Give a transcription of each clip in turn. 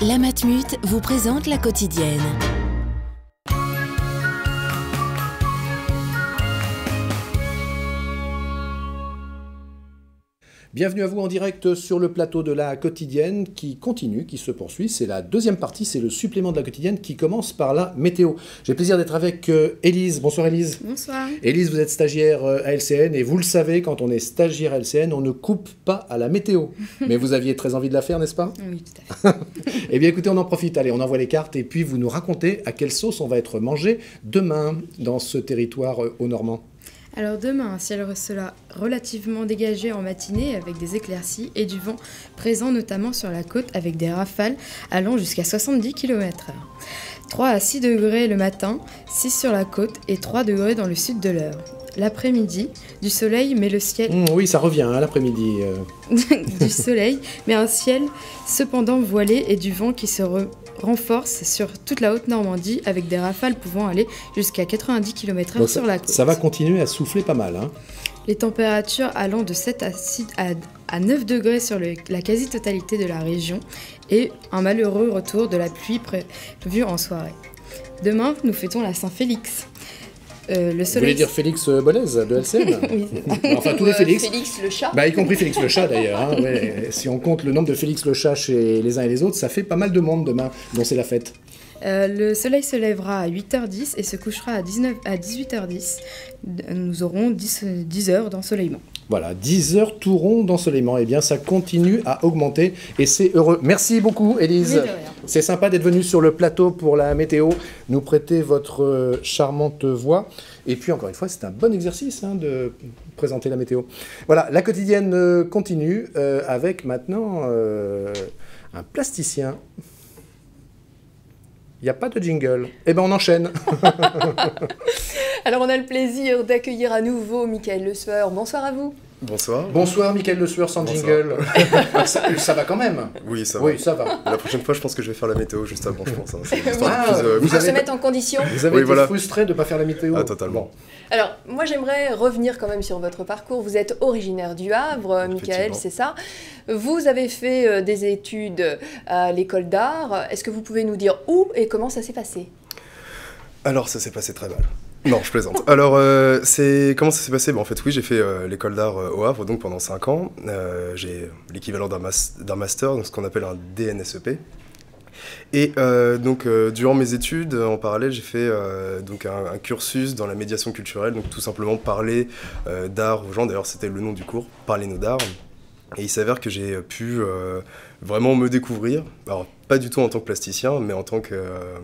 La Matmut vous présente la quotidienne. Bienvenue à vous en direct sur le plateau de la quotidienne qui continue, qui se poursuit. C'est la deuxième partie, c'est le supplément de la quotidienne qui commence par la météo. J'ai le plaisir d'être avec Élise. Bonsoir Élise. Bonsoir. Élise, vous êtes stagiaire à LCN et vous le savez, quand on est stagiaire à LCN, on ne coupe pas à la météo. Mais vous aviez très envie de la faire, n'est-ce pas? Oui, tout à fait. Eh bien écoutez, on en profite. Allez, on envoie les cartes et puis vous nous racontez à quelle sauce on va être mangé demain dans ce territoire haut normand. Alors demain, un ciel sera relativement dégagé en matinée avec des éclaircies et du vent présent notamment sur la côte avec des rafales allant jusqu'à 70 km/h. 3 à 6 degrés le matin, 6 sur la côte et 3 degrés dans le sud de l'Eure. L'après-midi, du soleil mais le ciel... Oui, ça revient l'après-midi. du soleil, mais un ciel cependant voilé et du vent qui se renforce sur toute la Haute-Normandie avec des rafales pouvant aller jusqu'à 90 km/h sur la côte. Ça va continuer à souffler pas mal. Les températures allant de 7 à 9 degrés sur la quasi-totalité de la région et un malheureux retour de la pluie prévu en soirée. Demain, nous fêtons la Saint-Félix. Vous voulez dire Félix Bollez de LCN? Oui. Enfin, tous les Félix. Félix le chat. Y compris Félix le chat d'ailleurs. Ouais. Si on compte le nombre de Félix le chat chez les uns et les autres, ça fait pas mal de monde demain dont c'est la fête. Le soleil se lèvera à 8h10 et se couchera à 18h10. Nous aurons 10 heures d'ensoleillement. Voilà, 10 heures tout rond d'ensoleillement. Eh bien, ça continue à augmenter et c'est heureux. Merci beaucoup, Élise. C'est sympa d'être venue sur le plateau pour la météo, nous prêter votre charmante voix. Et puis, encore une fois, c'est un bon exercice de présenter la météo. Voilà, la quotidienne continue avec maintenant un plasticien. Il n'y a pas de jingle. Eh bien, on enchaîne. Alors, on a le plaisir d'accueillir à nouveau Michael Le Sueur. Bonsoir à vous. Bonsoir. Bonsoir, Michael Le Sueur sans jingle. ça va quand même. Oui, ça va. Oui, ça va. La prochaine fois, je pense que je vais faire la météo juste avant, je pense. Vous se mettre en condition. Vous avez été frustré de ne pas faire la météo? Ah, totalement. Bon. Alors, moi, j'aimerais revenir quand même sur votre parcours. Vous êtes originaire du Havre, Michael, c'est ça. Vous avez fait des études à l'école d'art. Est-ce que vous pouvez nous dire où et comment ça s'est passé? Alors, ça s'est passé très mal. Non, je plaisante. Alors, comment ça s'est passé? En fait, oui, j'ai fait l'école d'art au Havre, donc pendant 5 ans. J'ai l'équivalent d'un master, donc ce qu'on appelle un DNSEP. Et durant mes études, en parallèle, j'ai fait donc un cursus dans la médiation culturelle, donc tout simplement parler d'art aux gens. D'ailleurs, c'était le nom du cours, Parlez-nous d'art. Et il s'avère que j'ai pu vraiment me découvrir, alors pas du tout en tant que plasticien, mais en tant que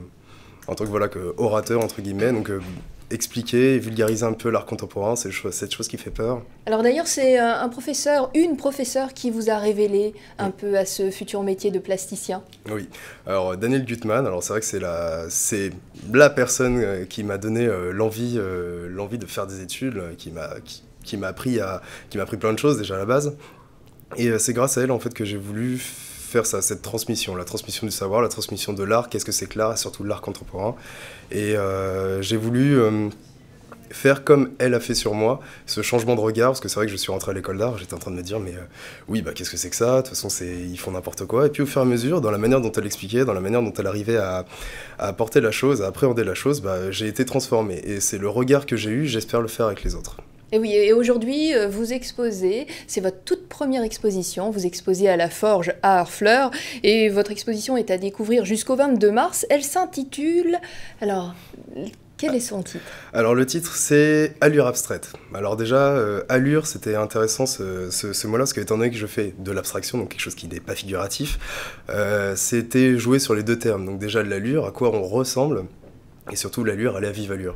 orateur, entre guillemets, donc expliquer et vulgariser un peu l'art contemporain, c'est cette chose qui fait peur. Alors d'ailleurs, c'est une professeure qui vous a révélé un peu à ce futur métier de plasticien. Oui, alors Daniel Gutmann, alors c'est vrai que c'est la personne qui m'a donné l'envie de faire des études, qui m'a appris plein de choses déjà à la base. Et c'est grâce à elle en fait que j'ai voulu faire ça, cette transmission, la transmission du savoir, la transmission de l'art, qu'est-ce que c'est que l'art, et surtout l'art contemporain. Et j'ai voulu faire comme elle a fait sur moi, ce changement de regard, parce que c'est vrai que je suis rentré à l'école d'art, j'étais en train de me dire, mais qu'est-ce que c'est que ça? De toute façon, ils font n'importe quoi. Et puis au fur et à mesure, dans la manière dont elle expliquait, dans la manière dont elle arrivait à apporter la chose, à appréhender la chose, j'ai été transformé. Et c'est le regard que j'ai eu, j'espère le faire avec les autres. Et oui, et aujourd'hui, vous exposez, c'est votre toute première exposition, vous exposez à la Forge à Harfleur, et votre exposition est à découvrir jusqu'au 22 mars. Elle s'intitule... Alors, quel est son titre? Alors, le titre, c'est Allure abstraite. Alors déjà, allure, c'était intéressant ce mot-là, parce qu'étant donné que je fais de l'abstraction, donc quelque chose qui n'est pas figuratif, c'était jouer sur les deux termes. Donc déjà, l'allure, à quoi on ressemble, et surtout l'allure, elle est à vive allure.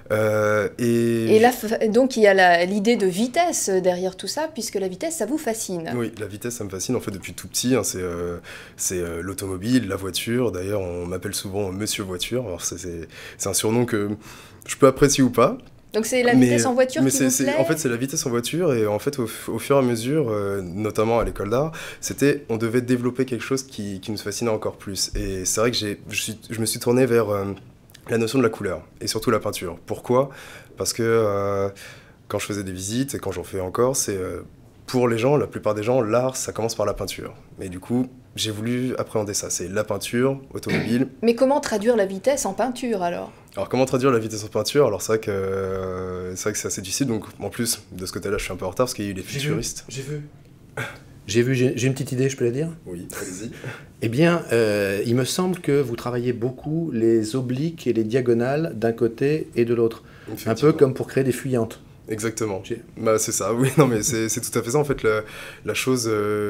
Et là, donc il y a l'idée de vitesse derrière tout ça, puisque la vitesse, ça vous fascine. Oui, la vitesse, ça me fascine en fait depuis tout petit. C'est l'automobile, la voiture. D'ailleurs, on m'appelle souvent Monsieur Voiture. Alors c'est un surnom que je peux apprécier ou pas. Donc c'est la vitesse en voiture qui vous plaît? En fait, c'est la vitesse en voiture, et en fait, au fur et à mesure, notamment à l'école d'art, on devait développer quelque chose qui nous fascinait encore plus. Et c'est vrai que je me suis tourné vers la notion de la couleur, et surtout la peinture. Pourquoi? Parce que quand je faisais des visites, et quand j'en fais encore, c'est pour les gens, la plupart des gens, l'art, ça commence par la peinture. Mais du coup, j'ai voulu appréhender ça. C'est la peinture automobile. Mais comment traduire la vitesse en peinture alors? Alors comment traduire la vitesse en peinture? Alors c'est vrai que c'est assez difficile. Donc en plus de ce côté-là, je suis un peu en retard parce qu'il y a eu les futuristes. J'ai une petite idée, je peux la dire? Oui, allez-y. Eh bien, il me semble que vous travaillez beaucoup les obliques et les diagonales d'un côté et de l'autre. Un peu comme pour créer des fuyantes. Exactement. Bah, c'est ça, oui, non, mais c'est tout à fait ça. En fait, la chose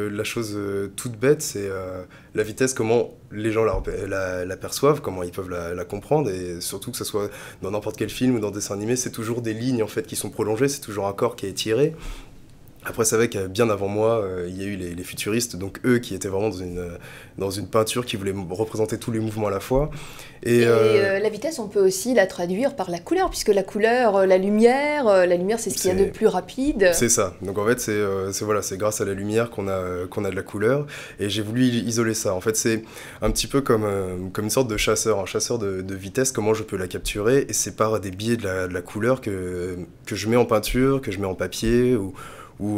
toute bête, c'est la vitesse, comment les gens la perçoivent, comment ils peuvent la comprendre, et surtout que ce soit dans n'importe quel film ou dans dessin animé, c'est toujours des lignes en fait, qui sont prolongées, c'est toujours un corps qui est étiré. Après, c'est vrai que bien avant moi, il y a eu les futuristes, donc eux qui étaient vraiment dans une peinture qui voulait représenter tous les mouvements à la fois. Et la vitesse, on peut aussi la traduire par la couleur, puisque la couleur, la lumière, c'est ce qu'il y a de plus rapide. C'est ça. Donc en fait, c'est grâce à la lumière qu'on a de la couleur. Et j'ai voulu isoler ça. En fait, c'est un petit peu comme une sorte de chasseur, un chasseur de vitesse, comment je peux la capturer. Et c'est par des biais de la couleur que je mets en peinture, que je mets en papier, ou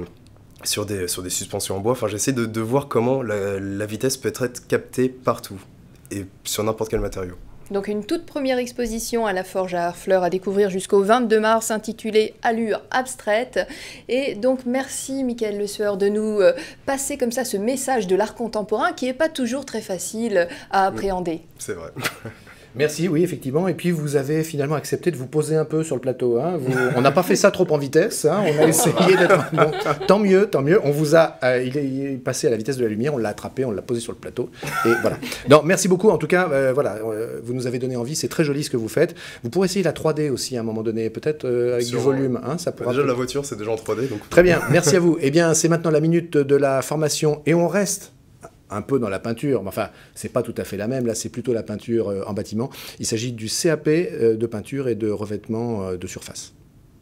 sur des suspensions en bois. Enfin, j'essaie de voir comment la vitesse peut être captée partout et sur n'importe quel matériau. Donc une toute première exposition à la Forge à Harfleur à découvrir jusqu'au 22 mars intitulée Allure abstraite. Et donc merci Michael Le Sueur de nous passer comme ça ce message de l'art contemporain qui n'est pas toujours très facile à appréhender. C'est vrai. Merci, oui, effectivement. Et puis, vous avez finalement accepté de vous poser un peu sur le plateau. Hein. On n'a pas fait ça trop en vitesse. Hein. On a essayé d'être... Bon, tant mieux. On vous a... il est passé à la vitesse de la lumière, on l'a attrapé, on l'a posé sur le plateau. Et voilà. Non, merci beaucoup. En tout cas, vous nous avez donné envie. C'est très joli ce que vous faites. Vous pourrez essayer la 3D aussi à un moment donné, peut-être avec du volume. Hein, ça pourra déjà, la voiture, c'est déjà en 3D. Donc... Très bien, merci à vous. Eh bien, c'est maintenant la minute de la formation. Et on reste... un peu dans la peinture, mais enfin, c'est pas tout à fait la même, là c'est plutôt la peinture en bâtiment. Il s'agit du CAP de peinture et de revêtement de surface.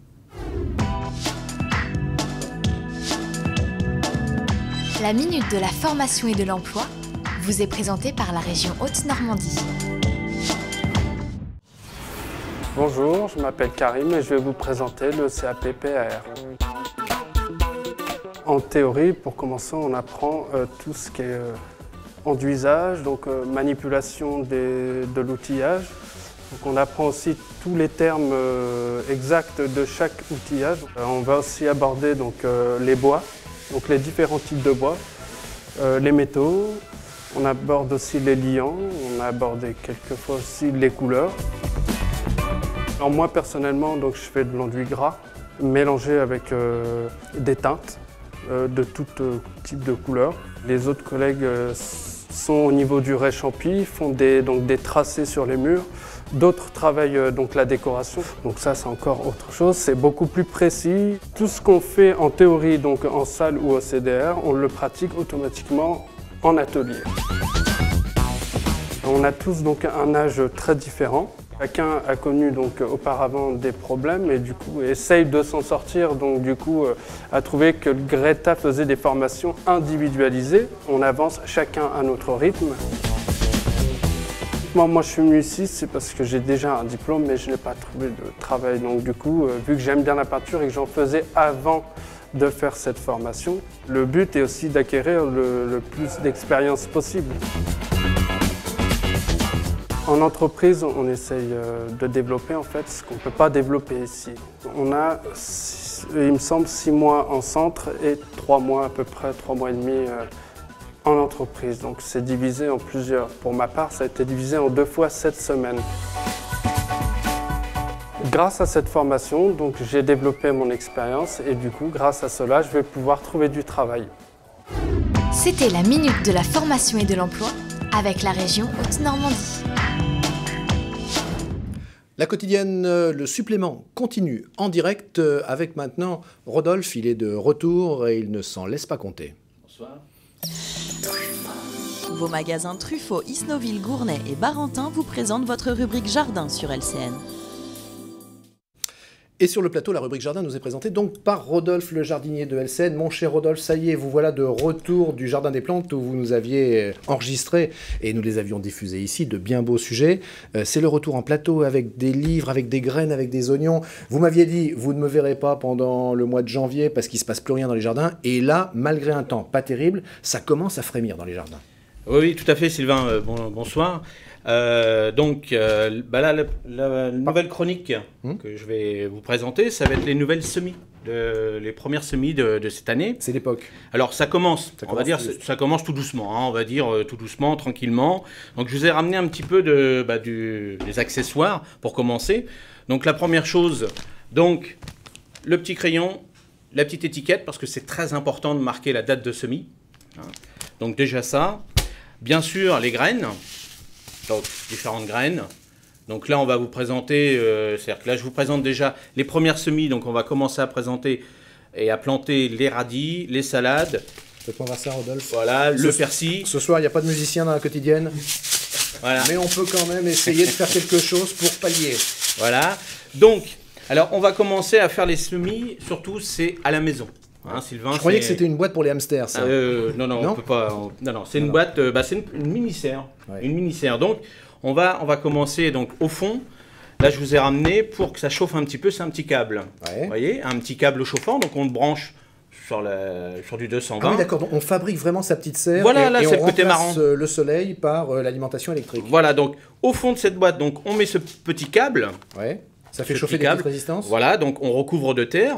La minute de la formation et de l'emploi vous est présentée par la région Haute-Normandie. Bonjour, je m'appelle Karim et je vais vous présenter le CAP PAR. En théorie, pour commencer, on apprend tout ce qui est enduisage, donc manipulation de l'outillage. Donc on apprend aussi tous les termes exacts de chaque outillage. On va aussi aborder donc, les bois, donc les différents types de bois, les métaux. On aborde aussi les liants, on a abordé quelquefois aussi les couleurs. Alors moi personnellement, donc, je fais de l'enduit gras mélangé avec des teintes. De tout type de couleurs. Les autres collègues sont au niveau du ré-champi, font des tracés sur les murs. D'autres travaillent donc la décoration. Donc ça, c'est encore autre chose. C'est beaucoup plus précis. Tout ce qu'on fait en théorie, donc en salle ou au CDR, on le pratique automatiquement en atelier. On a tous donc un âge très différent. Chacun a connu donc auparavant des problèmes et du coup essaye de s'en sortir, donc du coup a trouvé que le Greta faisait des formations individualisées. On avance chacun à notre rythme. Moi je suis venu ici, c'est parce que j'ai déjà un diplôme mais je n'ai pas trouvé de travail. Donc du coup, vu que j'aime bien la peinture et que j'en faisais avant de faire cette formation, le but est aussi d'acquérir le plus d'expérience possible. En entreprise, on essaye de développer en fait ce qu'on ne peut pas développer ici. On a, il me semble, 6 mois en centre et 3 mois à peu près, 3 mois et demi en entreprise. Donc c'est divisé en plusieurs. Pour ma part, ça a été divisé en 2 fois 7 semaines. Grâce à cette formation, donc, j'ai développé mon expérience et du coup, grâce à cela, je vais pouvoir trouver du travail. C'était la minute de la formation et de l'emploi avec la région Haute-Normandie. La quotidienne, le supplément continue en direct avec maintenant Rodolphe. Il est de retour et il ne s'en laisse pas compter. Bonsoir. Vos magasins Truffaut, Isnoville, Gournay et Barentin vous présentent votre rubrique Jardin sur LCN. Et sur le plateau, la rubrique jardin nous est présentée donc par Rodolphe, le jardinier de LCN. Mon cher Rodolphe, ça y est, vous voilà de retour du Jardin des Plantes où vous nous aviez enregistré et nous les avions diffusés ici, de bien beaux sujets. C'est le retour en plateau avec des livres, avec des graines, avec des oignons. Vous m'aviez dit, vous ne me verrez pas pendant le mois de janvier parce qu'il ne se passe plus rien dans les jardins. Et là, malgré un temps pas terrible, ça commence à frémir dans les jardins. Oui, tout à fait, Sylvain. Bonsoir. La nouvelle chronique que je vais vous présenter, ça va être les nouvelles semis, les premières semis de cette année. C'est l'époque. Alors ça commence tout doucement, hein, on va dire tout doucement, tranquillement. Donc je vous ai ramené un petit peu des accessoires pour commencer. Donc la première chose, donc le petit crayon, la petite étiquette, parce que c'est très important de marquer la date de semis. Hein. Donc déjà ça. Bien sûr, les graines. Donc, différentes graines. Donc là, on va vous présenter, c'est-à-dire que là, je vous présente déjà les premières semis. Donc, on va commencer à présenter et à planter les radis, les salades. Faites-moi voir ça, Rodolphe. Voilà, le persil. Ce soir, il n'y a pas de musicien dans la quotidienne. Voilà. Mais on peut quand même essayer de faire quelque chose pour pallier. Voilà. Donc, alors, on va commencer à faire les semis, surtout, c'est à la maison. Hein, Sylvain, je croyais que c'était une boîte pour les hamsters, ça. Non, on peut pas. Non, c'est une boîte. C'est une mini-serre. Ouais. Une mini-serre. Donc, on va commencer donc au fond. Là, je vous ai ramené pour que ça chauffe un petit peu. C'est un petit câble. Ouais. Vous voyez, un petit câble chauffant. Donc, on le branche sur du 220. Ah oui, d'accord. Donc, on fabrique vraiment sa petite serre. Voilà, là, et c'est on le côté marrant. remplace le soleil par l'alimentation électrique. Voilà. Donc, au fond de cette boîte, donc, on met ce petit câble. Ouais. Ça fait chauffer des petites résistances. Voilà. Donc, on recouvre de terre.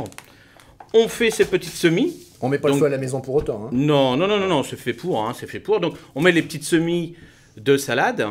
On fait ces petites semis. On met pas le feu à la maison pour autant. Hein. Non, c'est fait pour. C'est fait pour. Donc, on met les petites semis de salade.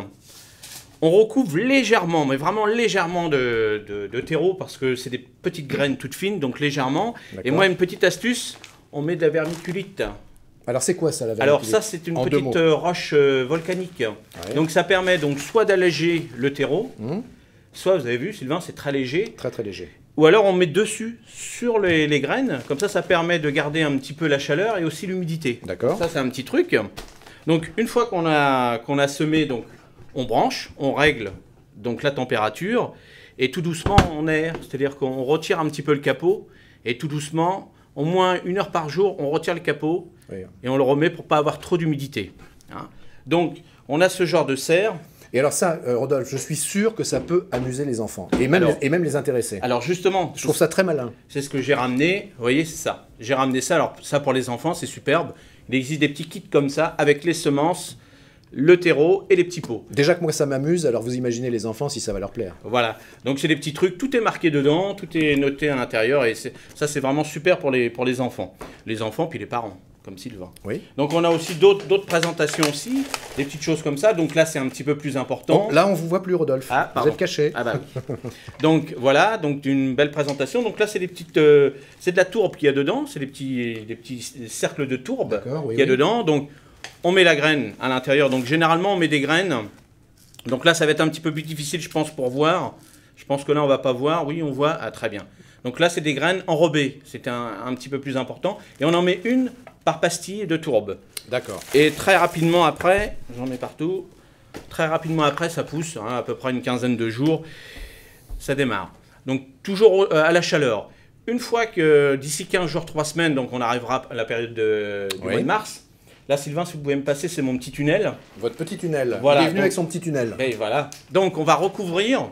On recouvre légèrement, mais vraiment légèrement de terreau parce que c'est des petites graines toutes fines, donc légèrement. Et moi, une petite astuce, on met de la vermiculite. Alors, c'est quoi ça, la vermiculite? Alors, ça, c'est une petite roche volcanique. Ouais. Donc, ça permet donc soit d'alléger le terreau, soit, vous avez vu, Sylvain, c'est très léger. Très, très léger. Ou alors on met dessus, sur les graines, comme ça permet de garder un petit peu la chaleur et aussi l'humidité. D'accord. Ça c'est un petit truc. Donc une fois qu'on a semé, donc, on branche, on règle donc la température et tout doucement on aère, c'est-à-dire qu'on retire un petit peu le capot et tout doucement, au moins 1 heure par jour, on retire le capot et on le remet pour pas avoir trop d'humidité. Hein. Donc on a ce genre de serre. Et alors ça, Rodolphe, je suis sûr que ça peut amuser les enfants, et même les intéresser. Alors justement... Je trouve ça très malin. C'est ce que j'ai ramené, vous voyez, c'est ça. J'ai ramené ça, alors ça pour les enfants, c'est superbe. Il existe des petits kits comme ça, avec les semences, le terreau et les petits pots. Déjà que moi ça m'amuse, alors vous imaginez les enfants si ça va leur plaire. Voilà, donc c'est des petits trucs, tout est marqué dedans, tout est noté à l'intérieur, et ça c'est vraiment super pour les enfants. Les enfants, puis les parents. Comme Sylvain. Oui. Donc on a aussi d'autres présentations aussi, des petites choses comme ça. Donc là c'est un petit peu plus important. Là on vous voit plus, Rodolphe. Ah, vous êtes caché. Ah bah oui. Donc voilà, donc une belle présentation. Donc là c'est des petites, c'est de la tourbe qu'il y a dedans, c'est des petits cercles de tourbe qu'il y a dedans. Donc on met la graine à l'intérieur. Donc généralement on met des graines. Donc là ça va être un petit peu plus difficile je pense pour voir. Je pense que là on va pas voir. Oui on voit. Ah très bien. Donc là c'est des graines enrobées. C'est un petit peu plus important. Et on en met une par pastille de tourbe. D'accord. Et très rapidement après, j'en mets partout, très rapidement après ça pousse, hein, à peu près une quinzaine de jours, ça démarre. Donc toujours à la chaleur. Une fois que d'ici 15 jours, 3 semaines, donc on arrivera à la période du mois de mars, là Sylvain, si vous pouvez me passer, c'est mon petit tunnel. Votre petit tunnel. Voilà, il est venu avec son petit tunnel. Et voilà. Donc on va recouvrir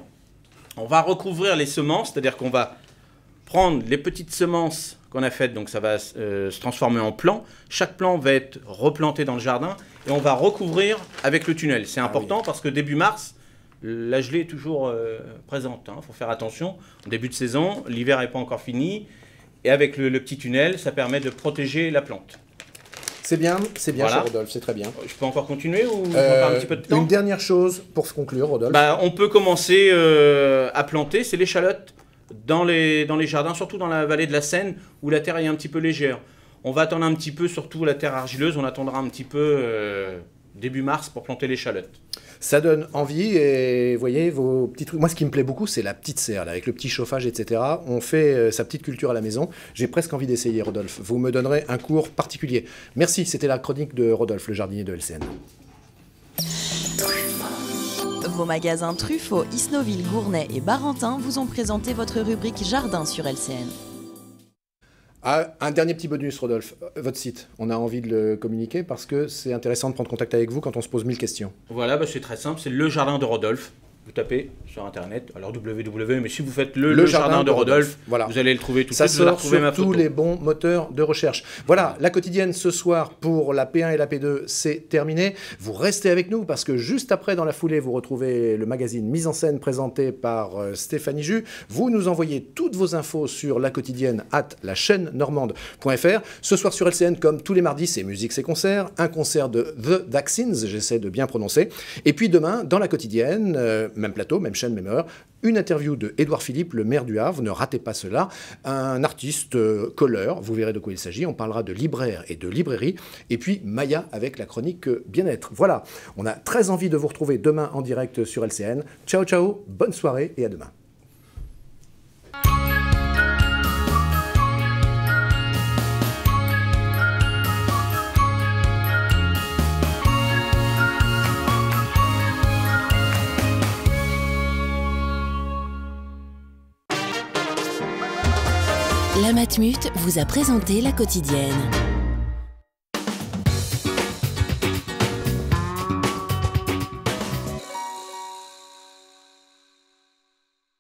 les semences, c'est-à-dire qu'on va prendre les petites semences qu'on a faites, donc ça va se transformer en plants. Chaque plant va être replanté dans le jardin et on va recouvrir avec le tunnel. C'est important parce que début mars, la gelée est toujours présente. Il faut faire attention. Au début de saison, l'hiver n'est pas encore fini. Et avec le petit tunnel, ça permet de protéger la plante. C'est bien, voilà. Cher Rodolphe, c'est très bien. Je peux encore continuer ou je prends un petit peu de temps? Une dernière chose pour se conclure, Rodolphe. On peut commencer à planter, c'est l'échalote. Dans les jardins, surtout dans la vallée de la Seine, où la terre est un petit peu légère. On va attendre un petit peu, surtout la terre argileuse, on attendra un petit peu début mars pour planter l'échalote. Ça donne envie, et vous voyez, vos petits trucs. Moi, ce qui me plaît beaucoup, c'est la petite serre, là, avec le petit chauffage, etc. On fait sa petite culture à la maison. J'ai presque envie d'essayer, Rodolphe. Vous me donnerez un cours particulier. Merci, c'était la chronique de Rodolphe, le jardinier de LCN. Vos magasins Truffaut, Isnoville, Gournay et Barentin vous ont présenté votre rubrique Jardin sur LCN. Ah, un dernier petit bonus, Rodolphe. Votre site, on a envie de le communiquer parce que c'est intéressant de prendre contact avec vous quand on se pose 1000 questions. Voilà, c'est très simple, c'est le jardin de Rodolphe. Vous tapez sur internet, alors www, mais si vous faites le jardin de Rodolphe, voilà. Vous allez le trouver tout de suite. Ça sort sur tous les bons moteurs de recherche. Voilà, la quotidienne ce soir pour la P1 et la P2, c'est terminé. Vous restez avec nous parce que juste après, dans la foulée, vous retrouvez le magazine Mise en scène présenté par Stéphanie Jus. Vous nous envoyez toutes vos infos sur la quotidienne @lachaînenormande.fr. Ce soir sur LCN, comme tous les mardis, c'est musique, c'est concert. Un concert de The Daxins, j'essaie de bien prononcer. Et puis demain, dans la quotidienne, même plateau, même chaîne, même heure, une interview de Édouard Philippe, le maire du Havre, ne ratez pas cela, un artiste colleur, vous verrez de quoi il s'agit, on parlera de libraire et de librairie, et puis Maya avec la chronique bien-être. Voilà, on a très envie de vous retrouver demain en direct sur LCN. Ciao, ciao, bonne soirée et à demain. La Matmut vous a présenté la quotidienne.